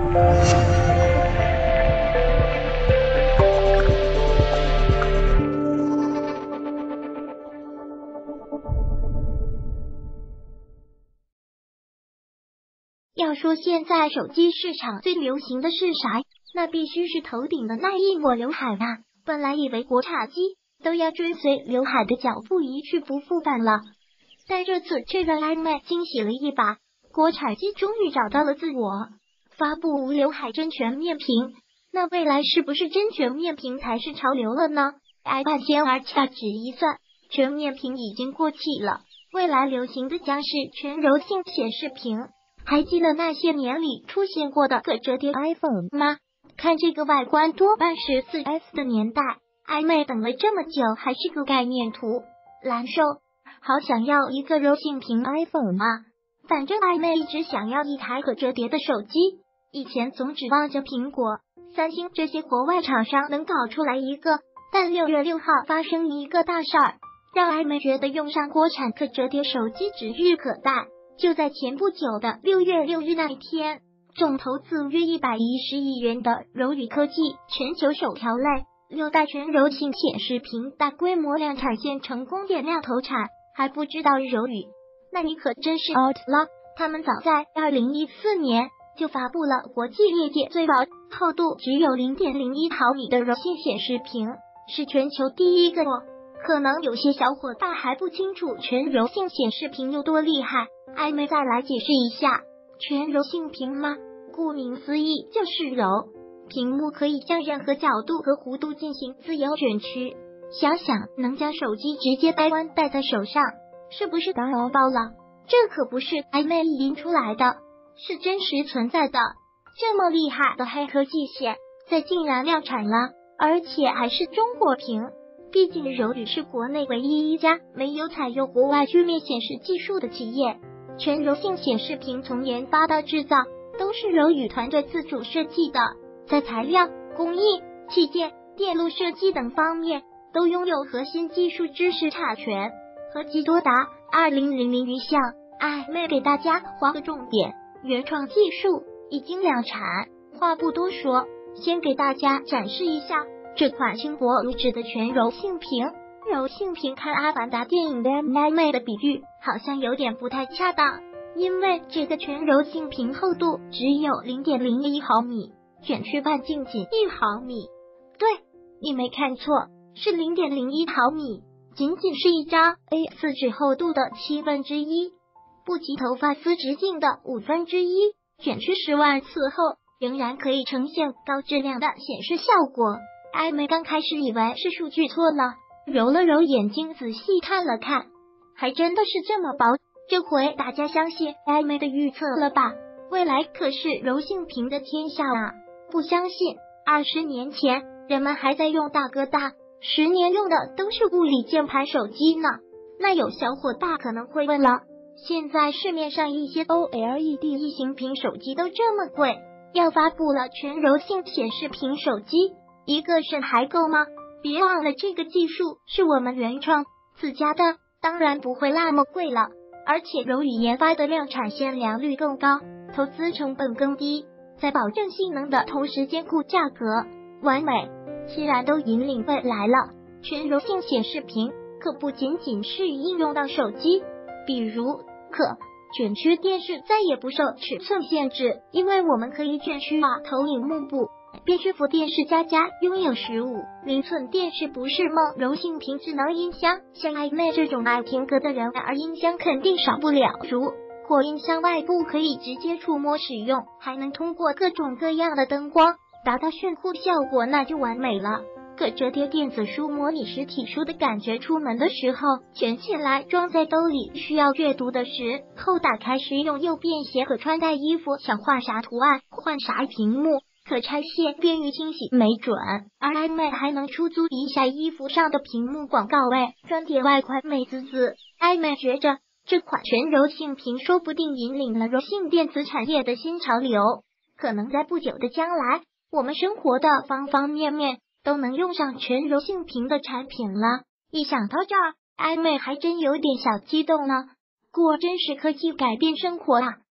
要说现在手机市场最流行的是啥，那必须是头顶的那一抹刘海啊！本来以为国产机都要追随刘海的脚步一去不复返了，但这次却让iMac惊喜了一把，国产机终于找到了自我，发布无刘海真全面屏。那未来是不是真全面屏才是潮流了呢？iPad Air 掐指一算，全面屏已经过气了，未来流行的将是全柔性显示屏。还记得那些年里出现过的可折叠 iPhone 吗？看这个外观，多半是 4S 的年代。iMac 等了这么久，还是个概念图，难受。好想要一个柔性屏 iPhone 啊！反正 iMac 一直想要一台可折叠的手机，以前总指望着苹果、三星这些国外厂商能搞出来一个，但6月6号发生一个大事儿，让 iMac 觉得用上国产可折叠手机指日可待。就在前不久的6月6日那一天，总投资约110亿元的柔宇科技全球首条类6代全柔性显示屏大规模量产线成功点亮头产。还不知道柔宇，那你可真是 out 了。他们早在2014年就发布了国际业界最薄、厚度只有 0.01 毫米的柔性显示屏，是全球第一个。可能有些小伙伴还不清楚全柔性显示屏有多厉害，iMac再来解释一下。全柔性屏吗？顾名思义就是柔，屏幕可以将任何角度和弧度进行自由卷曲。想想能将手机直接戴在手上，是不是打包了？这可不是 iMac 意淫出来的，是真实存在的。这么厉害的黑科技现在竟然量产了，而且还是中国屏。毕竟柔宇是国内唯一一家没有采用国外曲面显示技术的企业，全柔性显示屏从研发到制造都是柔宇团队自主设计的，在材料、工艺、器件、电路设计等方面都拥有核心技术知识产权，合计多达2000余项。iMac 给大家划个重点，原创技术已经量产。话不多说，先给大家展示一下这款轻薄如纸的全柔性屏。柔性屏看阿凡达电影的 iMac 的比喻好像有点不太恰当，因为这个全柔性屏厚度只有 0.01 毫米，卷曲半径仅1毫米。对，你没看错，是 0.01 毫米，仅仅是一张 A4 纸厚度的1/7，不及头发丝直径的1/5，卷曲10万次后仍然可以呈现高质量的显示效果。iMac 刚开始以为是数据错了，揉了揉眼睛仔细看了看，还真的是这么薄。这回大家相信 iMac 的预测了吧？未来可是柔性屏的天下啊！不相信，20年前人们还在用大哥大，10年用的都是物理键盘手机呢。那有小伙伴可能会问了，现在市面上一些 OLED 异形屏手机都这么贵，要发布了全柔性显示屏手机，一个肾还够吗？别忘了这个技术是我们原创自家的，当然不会那么贵了。而且柔宇研发的量产线良率更高，投资成本更低，在保证性能的同时兼顾价格，完美。既然都引领未来了，全柔性显示屏可不仅仅是应用到手机，比如可卷曲电视再也不受尺寸限制，因为我们可以卷曲投影幕布。便携幅电视家拥有15英寸电视不是梦。柔性屏智能音箱，像iMac 这种爱听歌的人，而音箱肯定少不了。如果音箱外部可以直接触摸使用，还能通过各种各样的灯光达到炫酷效果，那就完美了。可折叠电子书模拟实体书的感觉，出门的时候卷起来装在兜里，需要阅读的时候打开时用，又便携可穿戴衣服，想画啥图案换啥屏幕，可拆卸，便于清洗没准。而 iMac 还能出租一下衣服上的屏幕广告位，专点外观美滋滋。iMac 觉着这款全柔性屏说不定引领了柔性电子产业的新潮流，可能在不久的将来，我们生活的方方面面都能用上全柔性屏的产品了。一想到这儿，iMac 还真有点小激动呢。果真是科技改变生活啊！